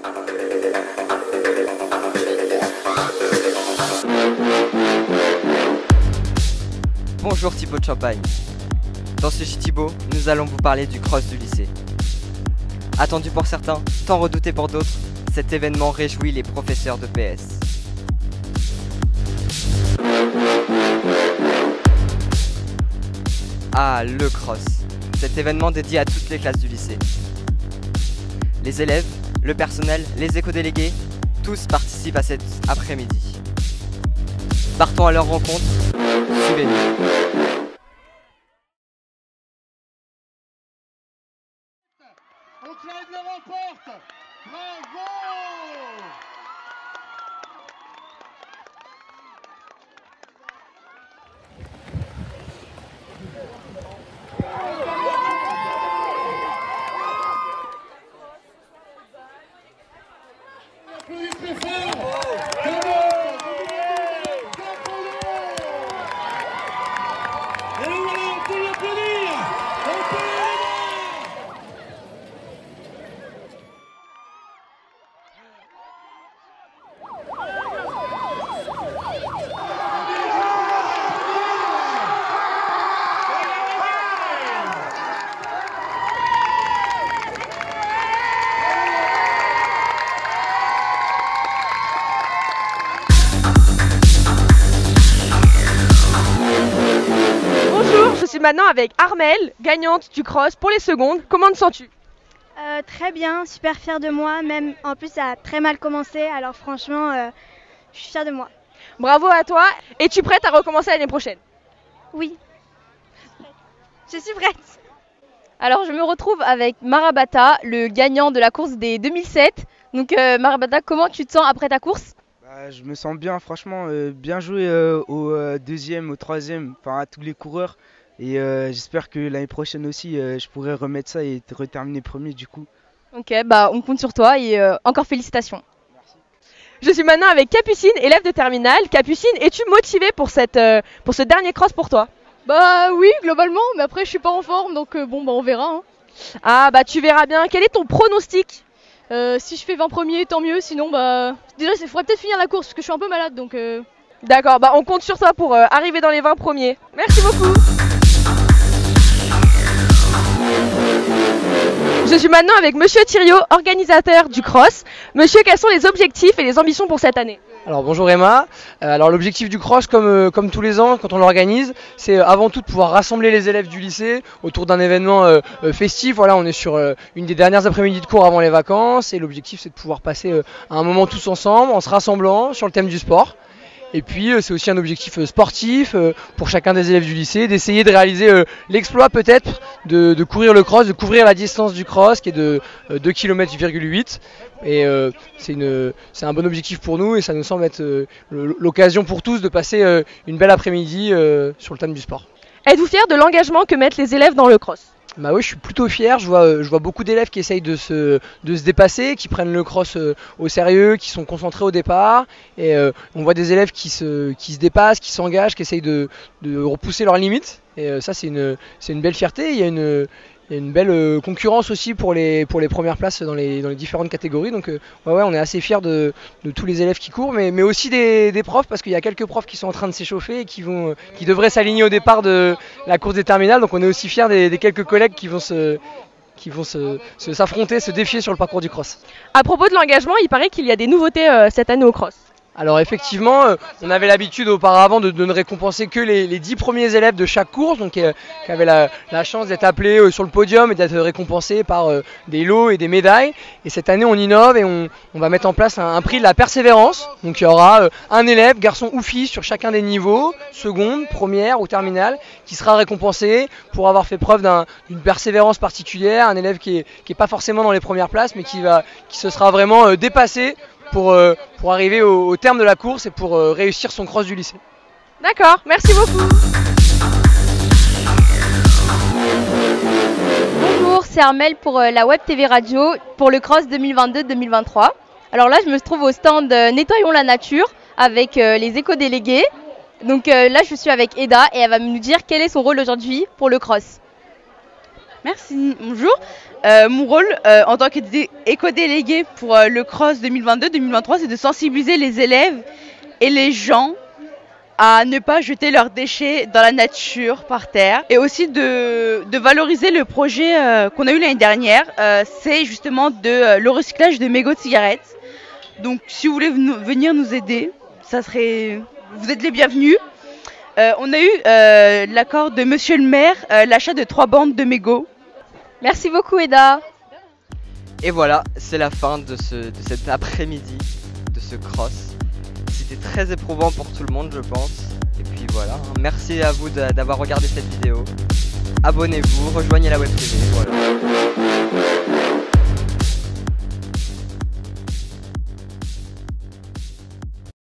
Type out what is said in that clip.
Bonjour Thibaut de Champagne. Dans ce Thibaut, nous allons vous parler du cross du lycée. Attendu pour certains, tant redouté pour d'autres, cet événement réjouit les professeurs de PS. Ah, le cross. Cet événement dédié à toutes les classes du lycée. Les élèves, le personnel, les éco-délégués, tous participent à cet après-midi. Partons à leur rencontre, suivez-nous. Auclair le remporte. Bravo! Je suis maintenant avec Armelle, gagnante du cross pour les secondes. Comment te sens-tu? Très bien, super fière de moi. Même en plus, ça a très mal commencé. Alors franchement, je suis fière de moi. Bravo à toi. Es-tu prête à recommencer l'année prochaine? Oui, je suis prête. Alors je me retrouve avec Marabata, le gagnant de la course des 2007. Donc Marabata, comment tu te sens après ta course? Je me sens bien, franchement, bien joué au deuxième, au troisième, enfin à tous les coureurs. Et j'espère que l'année prochaine aussi, je pourrai remettre ça et reterminer premier du coup. Ok, bah on compte sur toi et encore félicitations. Merci. Je suis maintenant avec Capucine, élève de terminale. Capucine, es-tu motivée pour ce dernier cross pour toi? Bah oui, globalement, mais après je suis pas en forme, donc bon, bah on verra. Hein. Ah bah tu verras bien. Quel est ton pronostic? Si je fais 20 premiers, tant mieux, sinon bah... Déjà, il faudrait peut-être finir la course, parce que je suis un peu malade, donc... D'accord, bah on compte sur toi pour arriver dans les 20 premiers. Merci beaucoup. Je suis maintenant avec Monsieur Thiriot, organisateur du cross. Monsieur, quels sont les objectifs et les ambitions pour cette année? Alors bonjour Emma, alors l'objectif du cross comme tous les ans quand on l'organise, c'est avant tout de pouvoir rassembler les élèves du lycée autour d'un événement festif. Voilà, on est sur une des dernières après-midi de cours avant les vacances et l'objectif c'est de pouvoir passer un moment tous ensemble en se rassemblant sur le thème du sport. Et puis c'est aussi un objectif sportif pour chacun des élèves du lycée, d'essayer de réaliser l'exploit peut-être de courir le cross, de couvrir la distance du cross qui est de 2,8 km. Et c'est un bon objectif pour nous et ça nous semble être l'occasion pour tous de passer une belle après-midi sur le thème du sport. Êtes-vous fier de l'engagement que mettent les élèves dans le cross? Bah oui, je suis plutôt fier, je vois beaucoup d'élèves qui essayent de se dépasser, qui prennent le cross au sérieux, qui sont concentrés au départ. Et on voit des élèves qui se dépassent, qui s'engagent, qui essayent de repousser leurs limites. Et ça, c'est une belle fierté. Il y a une belle concurrence aussi pour les premières places dans les différentes catégories. Donc ouais, on est assez fiers de tous les élèves qui courent, mais aussi des profs, parce qu'il y a quelques profs qui sont en train de s'échauffer et qui devraient s'aligner au départ de la course des terminales. Donc on est aussi fiers des quelques collègues qui vont s'affronter, se défier sur le parcours du cross. À propos de l'engagement, il paraît qu'il y a des nouveautés cette année au cross. Alors effectivement, on avait l'habitude auparavant de ne récompenser que les 10 premiers élèves de chaque course, donc qui avaient la chance d'être appelés sur le podium et d'être récompensés par des lots et des médailles. Et cette année, on innove et on va mettre en place un prix de la persévérance. Donc il y aura un élève, garçon ou fille, sur chacun des niveaux, seconde, première ou terminale, qui sera récompensé pour avoir fait preuve d'une persévérance particulière. Un élève qui est pas forcément dans les premières places, mais qui se sera vraiment dépassé pour arriver au terme de la course et pour réussir son cross du lycée. D'accord, merci beaucoup. Bonjour, c'est Armelle pour la Web TV Radio pour le cross 2022-2023. Alors là, je me trouve au stand Nettoyons la nature avec les éco-délégués. Donc là, je suis avec Eda et elle va nous dire quel est son rôle aujourd'hui pour le cross. Merci, bonjour. Mon rôle en tant qu'éco-délégué pour le CROSS 2022-2023, c'est de sensibiliser les élèves et les gens à ne pas jeter leurs déchets dans la nature, par terre, et aussi de valoriser le projet qu'on a eu l'année dernière. C'est justement le recyclage de mégots de cigarettes. Donc si vous voulez venir nous aider, vous êtes les bienvenus. On a eu l'accord de Monsieur le maire, l'achat de 3 bandes de mégots. Merci beaucoup Eda. Et voilà, c'est la fin de cet après-midi, de ce cross. C'était très éprouvant pour tout le monde, je pense. Et puis voilà, merci à vous d'avoir regardé cette vidéo. Abonnez-vous, rejoignez la web TV, voilà.